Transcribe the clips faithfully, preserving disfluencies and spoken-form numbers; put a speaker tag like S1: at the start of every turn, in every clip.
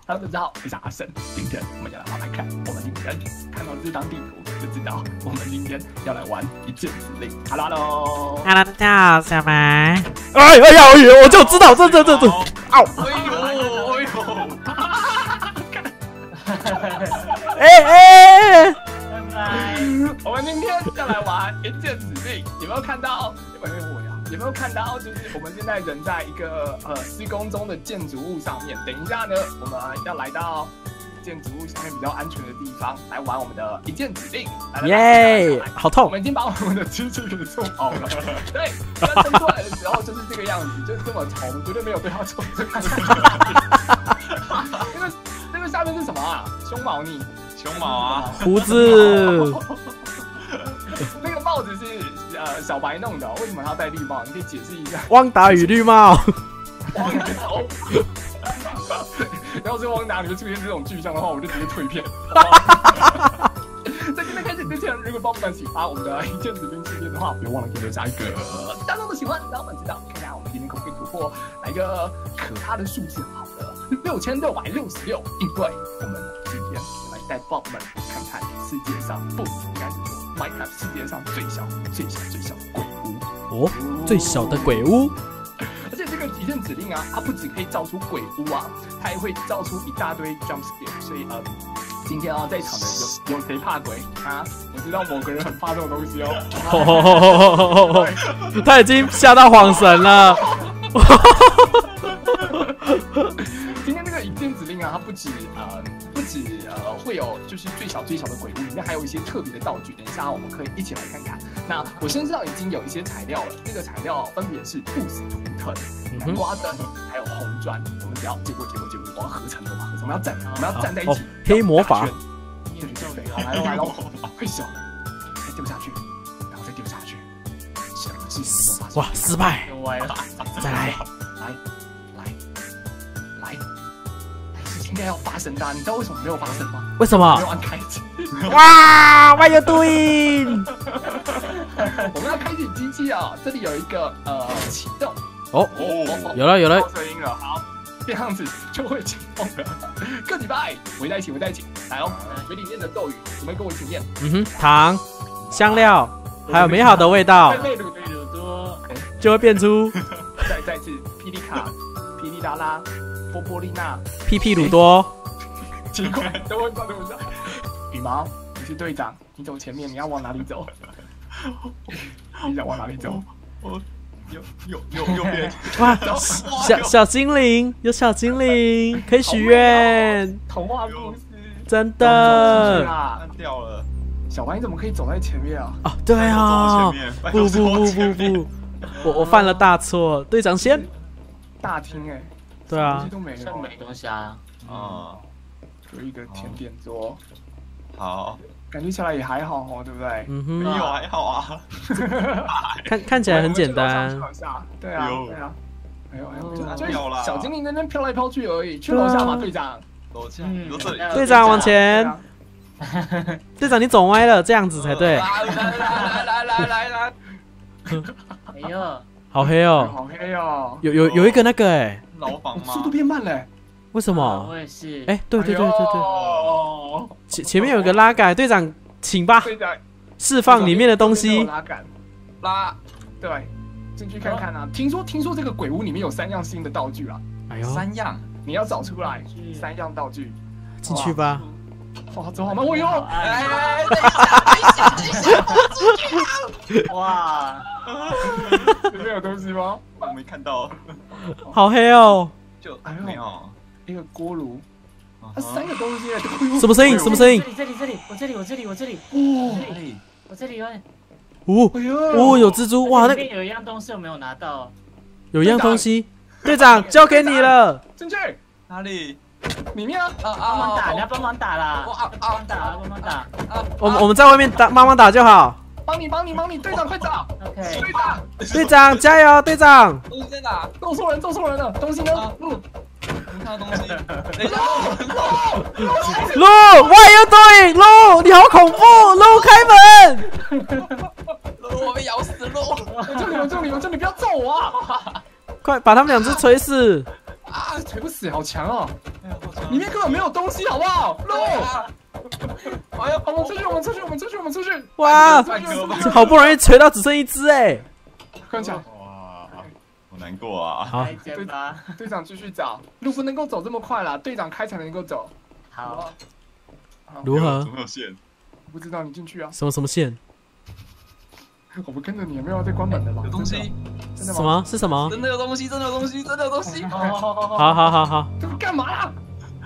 S1: Hello， 大家好，我是阿生。今天我们要来玩来看，我们今天看到这张地图就知道，我们今天要来玩一键指令。Hello，Hello，
S2: 大家好，小白。哎哎呀，哎呀，我就知道，这这这这，嗷！
S1: 哎呦，哎呦，
S2: 哎哎，
S1: 拜拜。我们今天要来玩一键指令，有没有看到？哎呦我呀！有没有看到？就是我们现在人在一个呃施工中的建筑物上面。等一下呢，我们要来到建筑物下面比较安全的地方来玩我们的一键指令。
S2: 耶，好痛！
S1: 我们已经把我们的机器给做好了。对，它伸出来的时候就是这个样子，就是这么长，我们绝对没有对它做这个。那个那个下面是什么啊？胸毛你？
S3: 胸毛啊，
S2: 胡子。
S1: 那个帽子是呃小白弄的，为什么他要戴绿帽？你可以解释一下。
S2: 汪达与绿帽。
S1: 要是汪达里面出现这种巨象的话，我就直接退片。在今天开始之前，如果帮我们喜欢我们的一键指令系列的话，别忘了给留下一个大众的喜欢，让我们知道，看看我们今天可不可以突破来一个可怕的数字。好的，六千六百六十六，因为我们今天来带宝们看看世界上不应该是说。Minecraft 世界上最小、最小、最小的鬼屋
S2: 哦，最小的鬼屋。
S1: 而且这个一键指令啊，它不只可以造出鬼屋啊，它也会造出一大堆 jump scare。所以，嗯，今天啊，在场的有有谁怕鬼啊？我知道某个人很怕这种东西哦。
S2: 哦他已经吓到晃神了。
S1: 今天这个一键指令啊，它不止呃。不止呃会有就是最小最小的鬼屋，里面还有一些特别的道具。等一下我们可以一起来看看。那我身上已经有一些材料了，这个材料分别是不死图腾、南瓜灯，还有红砖。我们只要结果结果结果，我要合成的嘛，我们要站，我们要站在一起。
S2: 哦、黑魔法。
S1: 对对对，好来喽来喽，快小，再丢下去，然后再丢下去，什么事情都发生。
S2: 哇，失败！再来，
S1: 来来来。应该要发生的、啊，你知道为什么没有发生吗？
S2: 为什么？
S1: 没有按开机。
S2: 哇 ，What you doing？
S1: 我们要开启机器啊！这里有一个呃启动。
S2: 哦哦，有了有了。
S1: 声音了，好，这样子就会启动了。个礼拜围在一起，围在一起，来哦！水里面的咒语，准备跟我一起念。
S2: 嗯哼，糖、香料，还有美好的味道，就会变出。
S1: 再再次，霹雳卡、霹雳拉拉。波波丽娜、
S2: 屁屁鲁多，
S1: 奇怪，等我一下，等我一下。羽毛，你是队长，你走前面，你要往哪里走？你想往哪里走？
S3: 我右右右右边。
S2: 哇，小小精灵，有小精灵可以许愿。
S1: 童话故事，
S2: 真的。
S3: 按掉了。
S1: 小白，你怎么可以走在前面啊？
S2: 哦，对啊。不不不不不，我我犯了大错，队长先。
S1: 大厅哎。
S2: 对啊，
S1: 东西都没有，
S4: 没东西啊。
S3: 嗯，
S1: 有一个甜点桌，
S3: 好，
S1: 感觉起来也还好哦，对不对？
S2: 嗯哼，
S3: 没有还好啊。
S2: 看看起来很简单。
S1: 对啊，对啊。哎呦哎呦，就
S3: 掉了。
S1: 小精灵在那飘来飘去而已。去楼下嘛，队长。
S3: 楼下，有这里。
S2: 队长往前。队长，你走歪了，这样子才对。
S3: 来来来来来来。
S4: 哎呦，
S2: 好黑哦，
S1: 好黑哦。
S2: 有有有一个那个哎。
S3: 牢房吗？
S1: 速度变慢了，
S2: 为什么？
S4: 我也是。
S2: 哎，对对对对对，前前面有个拉杆，队长，请吧，释放里面的东西。
S1: 拉杆，拉，对，进去看看啊。听说听说这个鬼屋里面有三样新的道具啊。
S2: 哎呦，
S3: 三样，
S1: 你要找出来三样道具。
S2: 进去吧。
S1: 哇，走好吗？我哟，
S4: 哎，等一下，等一下，等一下。哇，
S1: 里面有东西吗？
S3: 我没看到。
S2: 好黑哦！
S3: 就没有
S1: 一个锅炉，它三个东西。
S2: 什么声音？什么声音？
S4: 这里这里这里，我这里我这里我这里，
S1: 哇，
S4: 这里我这里有。
S2: 哦哦，有蜘蛛哇！那
S4: 边有一样东西我没有拿到。
S2: 有一样东西，队长交给你了。
S1: 进去
S3: 哪里？
S1: 里面啊！
S4: 帮忙打，你要帮忙打啦！啊啊，帮打，帮忙打！
S2: 我我们在外面打，帮忙打就好。
S1: 帮你，帮你，帮你，队长快找
S4: ！OK，
S1: 队长，
S2: 队长加油，队长！
S3: 东西在哪？
S1: 揍错人，揍错人了！东西呢？嗯，
S3: 你看到东西？等一下，
S2: 路 ，What you doing？ 路，你好恐怖！路，开门！
S3: 路，我被咬死路！
S1: 救你们，救你们，救你不要揍我啊！
S2: 快把他们两只锤死！
S1: 啊，锤不死，好强哦！
S3: 哎呀，好强
S1: 里面根本没有东西，好不好？路，
S3: 哎呀，
S1: 我们出去，我们出去，我们出去，我们出去！
S2: 哇，
S1: 出去出去
S2: 好不容易锤到只剩一只哎！
S1: 看起来，
S3: 哇，好难过啊！
S2: 好，
S4: 再见吧。
S1: 队长继续找，路不能够走这么快啦，队长开才能够走。
S4: 好，
S2: 如何
S3: 怎？么有线？
S1: 不知道你进去啊，
S2: 什么什么线？
S1: 我们跟着你，也没有要再关门的吧？
S3: 有东西，
S1: 真的吗？
S2: 什么是什么？
S3: 真的有东西，真的有东西，真的有东西。
S4: 好好好好，
S2: 好好好好，
S1: 这个干嘛啦？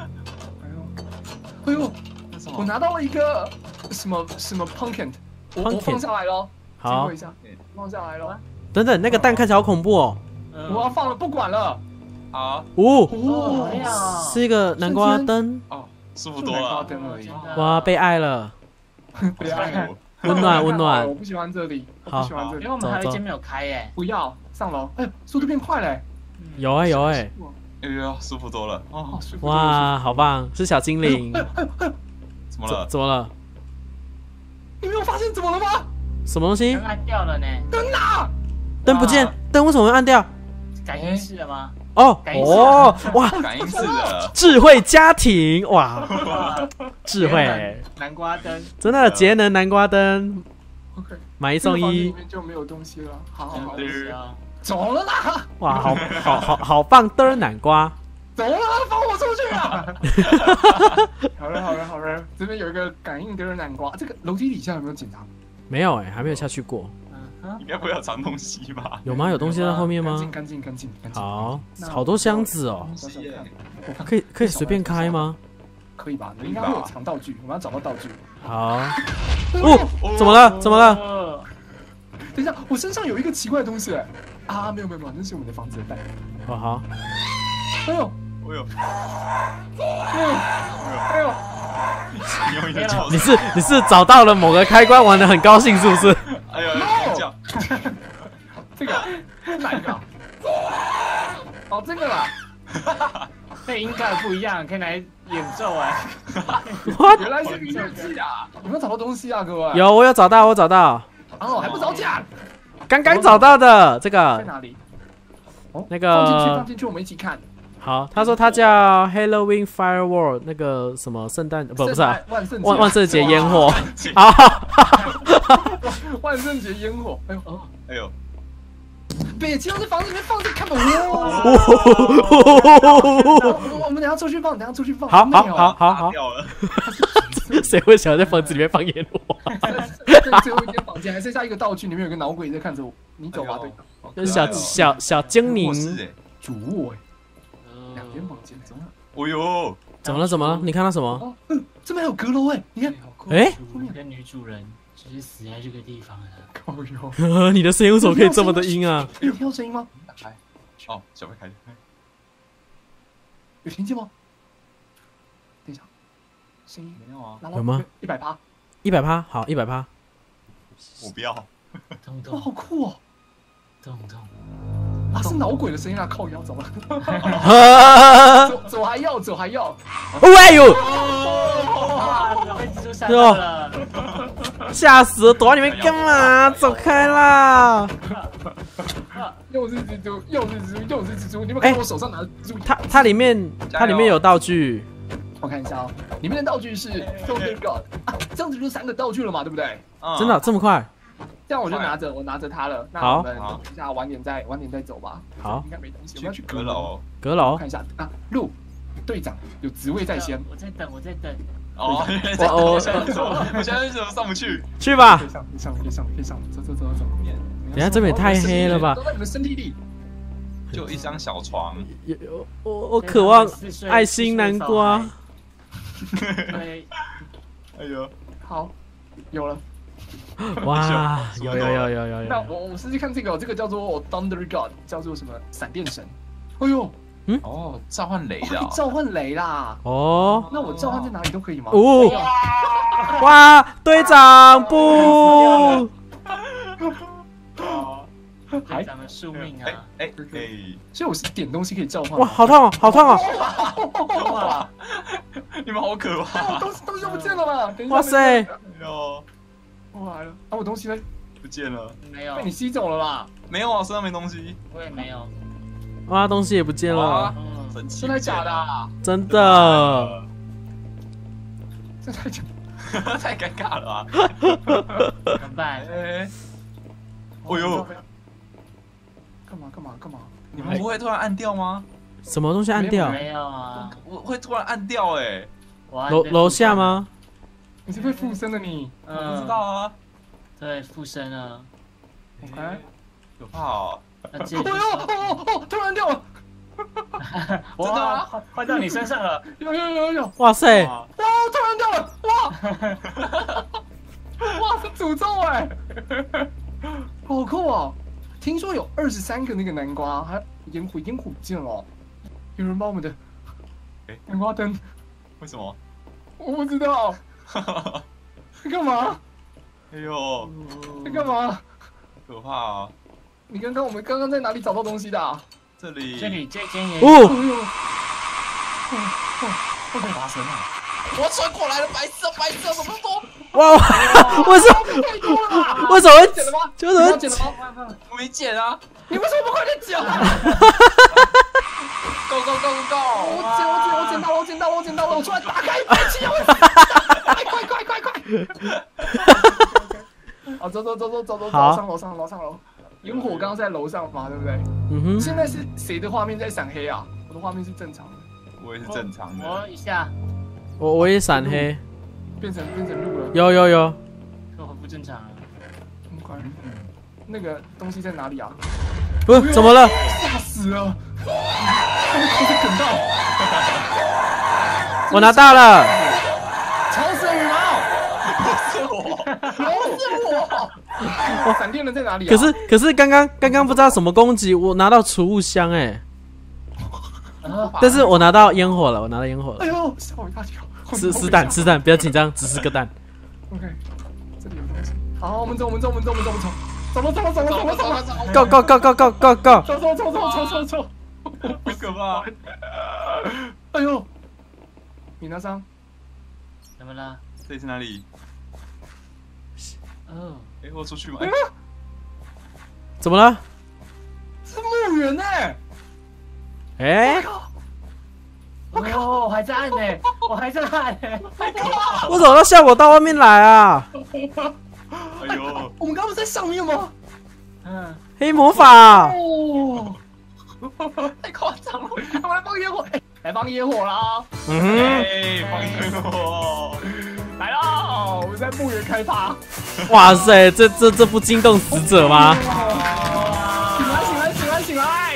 S1: 哎呦，哎呦，我拿到了一个什么什么 pumpkin， 我我
S2: Pumpkin
S1: 放下来喽，经
S2: 好
S1: 过一，下，放下来喽，
S2: 等等，那个蛋看起来好恐怖哦。
S1: 我要放了，不管了。
S3: 好，
S2: 哦，
S1: 哦，
S4: 亮
S2: 是一个南瓜灯，
S3: 哦，舒服多
S1: 就南瓜
S3: 了。
S1: 灯而已，
S2: 哇，被爱了，
S1: 对啊，
S2: 温暖温暖
S1: 我。不喜欢这里，我
S2: 好
S1: 不喜欢这里
S4: 因为，我们还有一间没有开耶。
S1: 不要上楼。哎，速度变快嘞！
S2: 有哎有哎，
S3: 哎呀，舒服多了。
S1: 哦，
S3: 哦，
S1: 舒服。
S2: 哇，好棒，是小精灵。怎
S3: 怎么了？
S2: 怎么了？
S1: 你没有发现怎么了吗？
S2: 什么东西
S4: 灯？按掉了呢，
S1: 灯啊！
S2: 灯不见，灯为什么会按掉？
S4: 感应式了吗？
S2: 哦
S4: 感应式
S2: 哦，哇，
S3: 感应式的。
S2: 智慧家庭哇，
S4: 哇，
S2: 智慧，
S4: 南瓜灯，
S2: 真的节能南瓜灯，
S1: OK，
S2: 买一送
S1: 这个房间里
S2: 一，
S1: 面就没有东西了。好好好，
S4: 真的是啊。
S1: 走了啦，
S2: 哇，好好好好棒的南瓜，
S1: 走了啦，放我出去啊！好了好了好了，这边有一个感应的南瓜，这个楼梯底下有没有检查？
S2: 没有哎，还没有下去过，
S4: 嗯哼，
S3: 应该不会有藏东西吧？
S2: 有吗？有东西在后面吗？
S1: 干净干净干净干净。
S2: 好
S1: 那，
S2: 好多箱子哦，
S3: 东西耶！
S2: 可以可以随便开吗？
S1: 可以吧？应该会有藏道具，我们要找到道具。
S2: 好，
S1: 哦，
S2: 哦，怎么了？怎么了？
S4: 了？
S1: 等一下，我身上有一个奇怪的东西，哎，啊，没有没有没有，那是我们的房子的袋。
S2: 哦好，
S1: 哎呦，
S3: 我有，
S1: 哎呦，哎呦，
S3: 你用你的脚
S2: 你。是你是找到了某个开关，玩的很高兴是不是？
S3: 哎呦，叫
S1: 这个是哪一个啊？哦，这个啦。
S4: 配音盖不一样，可以来演奏哎。
S1: 原来是个乐器啊！有没有找到东西啊，各位？。
S2: 有，我有找到，我找到，
S1: 哦，还不早讲？
S2: 刚刚找到的这
S1: 在
S2: 个
S1: 哪里？哦，
S2: 那
S1: 放进去，
S2: 个
S1: 放进去，我们一起看。
S2: 好，他说他叫 Halloween Firework，那个什么圣诞不不是啊，
S1: 万圣节
S2: 万万圣节烟火，
S1: 哇
S2: 好，
S1: 万圣节烟火。哎呦，哦，
S3: 哎呦，
S1: 北京在房子里面放这看吧。哇！我我们等下出去放，等下出去放。
S2: 好好
S1: 美哦
S2: 好好好，
S3: 掉了。
S2: 谁会想在房子里面放烟火？
S1: 这最后一间房间还剩下一个道具，里面有个脑鬼在看着我。你走吧，队长。
S2: 这是小小小精灵，
S1: 主卧哎，两间房间，怎么了？
S3: 哦呦，
S2: 怎么了？怎么了？你看到什么？
S1: 哦，嗯，这边还有阁楼哎，你看。
S2: 哎，
S4: 主人跟女主人只是死在这个地方了。
S1: 靠哟，
S2: 你的声音为什么可以这么的阴啊？
S1: 有听到声音吗？
S3: 打开。哦，小白开的。
S1: 有听见吗？等一下，声音
S3: 没有啊，
S1: 拉
S2: 有吗？
S1: 一百趴，
S2: 一百趴，好，一百趴。
S3: 我不要。
S4: 咚
S1: 哇，
S4: 咚
S1: 好酷哦！
S4: 咚咚，
S1: 啊，是脑鬼的声音啊！靠腰，走了，
S2: 啊！
S1: 走走还要，走还要。
S2: 哎呦，
S4: 哇，怎么被蜘蛛吓到了？
S2: 吓死了！躲在里面干嘛？走开啦！
S1: 又是蜘蛛，又是蜘蛛，又是蜘蛛！你有没有看到我手上拿的蜘蛛？
S2: 它它里面它里面有道具，
S1: 我看一下哦，里面的道具是 Thunder God 啊，这样子就三个道具了嘛，对不对？
S3: 嗯
S2: 真的这么快？
S1: 这样我就拿着，我拿着它了。那
S2: 好
S1: 我们等一下晚点再晚点再走吧。
S2: 好
S1: 应该没东西。我们要去
S3: 阁楼。
S2: 阁楼
S1: 看一下啊，路队长有职位在先，
S4: 我在等，我在等。
S3: 哦，
S2: 我
S3: 我现在怎么？我现在怎么上不去？
S2: 去吧
S1: 可以。上，可以上，可以上，可以上，走走走走。
S2: 等下这边也太黑了吧
S1: 都！在你们身体里。
S3: 就一张小床。
S2: 有有我我渴望爱心南瓜。
S4: 对，
S3: 哎呦，
S1: 好，有了。
S2: 哇，有有有有有有，
S1: 那我我试试看这个，这个叫做 Thunder God，叫做什么闪电神。哎呦，
S3: 哦，召唤雷的哦。
S1: 可以召唤雷啦。
S2: 哦
S1: 那我召唤在哪里都可以吗？
S2: 哦，哇，队长不，
S4: 队长的宿命
S3: 哎
S4: 啊！
S3: 哎哎，
S1: 所以我是点东西可以召唤吗。
S2: 哇，好痛哦，好痛哦！
S4: 哇，
S3: 你们好可怕！
S1: 东西东西都不见了吧？等一下
S2: 哇塞，
S3: 哎呦，
S1: 我来了，啊，我东西呢？
S3: 不见了。
S4: 没有
S1: 被，你吸走了啦。
S3: 没有啊，身上没东西。
S4: 我也没有。
S2: 哇，东西也不见了
S3: 哇。
S4: 嗯，
S3: 神奇，
S1: 真的假的啊？
S2: 真的。
S1: 真的假
S3: 的？太尴尬了吧？
S4: 怎么办？
S3: 哎，哦呦，
S1: 干嘛干嘛干嘛？
S3: 你们不会突然按掉吗？
S2: 什么东西按掉？
S4: 没有啊，
S3: 我会突然按掉哎。
S2: 楼楼下吗？
S1: 你是被附身的你？
S3: 我不知道啊。
S4: 对，附身了。
S1: OK，
S3: 可怕哦。
S4: 那这
S1: 哦哟哦哦，突然掉了。
S4: 真的吗？换到你身上了。
S1: 有有有有。
S2: 哇塞！
S1: 哇，突然掉了！哇！哇，是诅咒哎！好酷哦！听说有二十三个那个南瓜，还烟火烟火不见了。有人把我们的南瓜灯？
S3: 为什么？
S1: 我不知道。在干嘛？
S3: 哎呦！
S1: 在干嘛？
S3: 可怕啊！
S1: 你刚刚我们刚刚在哪里找到东西的、啊？
S3: 这里，
S4: 这里这间也。
S2: 哦。
S1: 哦哦，会不会发生啊？
S3: 我穿过来了，白色白色怎么多？
S2: 哇！为什么？
S1: 太多了吧？
S2: 为什么会
S1: 捡了吗？
S2: 就怎么
S1: 捡了吗？
S3: 我没捡啊！
S1: 你为什么不快点捡啊
S3: ？Go go go go go！
S1: 我捡我捡我捡到了我捡到了我捡到了！我出来打开飞机！快快快快快！好，走走走走走走，楼上楼上楼上楼。烟火刚刚在楼上嘛，对不对？
S2: 嗯哼。
S1: 现在是谁的画面在闪黑啊？我的画面是正常的。
S3: 我也是正常的。
S4: 我一下。
S2: 我我也闪黑。
S1: 变成变成路了。
S2: 有有有。
S4: 这很不正常啊。
S1: 很快。那个东西在哪里啊？
S2: 不是，怎么了？
S1: 吓死了！我被梗到。
S2: 我拿到了。
S1: 超神羽毛。
S3: 不是我，
S1: 不是我。闪电人在哪里啊？
S2: 可是可是刚刚刚刚不知道什么攻击，我拿到储物箱哎。但是我拿到烟火了，我拿到烟火了。
S1: 哎呦，吓我一大跳！
S2: 吃吃蛋，吃蛋，不要紧张，只是个蛋。
S1: OK， 这里有东西。好，我们走，我们走，我们走，我们走，我们走。走了，走了，走了，走了，走了，走了。
S2: Go go go go go go go！
S1: 走走走走走走走。
S3: 好可怕！
S1: 哎呦，米娜桑，
S4: 怎么了？
S3: 这里是哪里？
S4: 哦，
S3: 哎，我出去吗？
S2: 怎么了？
S1: 是墓园呢。
S2: 哎。
S4: 我靠！我还在按呢，我还在按呢，太可怕了！
S2: 为什么要效果到外面来啊？
S3: 哎呦，
S1: 我们刚刚不是在上面吗？
S4: 嗯，
S2: 黑魔法。
S1: 哦，太夸张了！我来放烟火，哎，来放烟火啦！
S2: 嗯哼，
S3: 哎，放烟火，
S1: 来啦！我们在墓园开趴。
S2: 哇塞，这这这不惊动死者吗？
S1: 醒来醒来醒来醒来！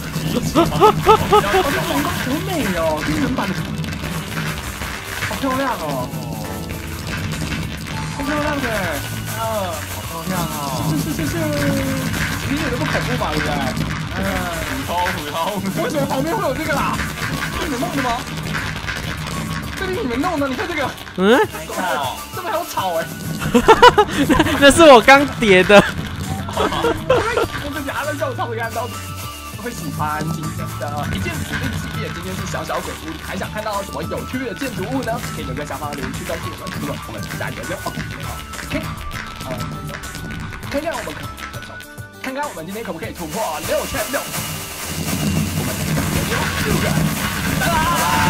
S1: 好美哦，这个人版的，好漂亮哦，好漂亮的，
S3: 啊，好漂亮哦！
S1: 是是是是，一点都不恐怖嘛，对不对？
S3: 嗯，虎头虎头，
S1: 为什么旁边会有这个啦？是你们弄的吗？这里你们弄的，你看这个，
S2: 嗯，
S1: 这边还有草哎，
S2: 那是我刚叠的。
S1: 我自己还在笑草，看到。会喜欢今天的一件指令系列，今天是小小鬼屋，还想看到什么有趣的建筑物呢？可以留在下方留言区告诉我们。那么我们下一个就 OK， 呃，看看我们可看看我们今天可不可以突破六千六。我们六个，拜拜。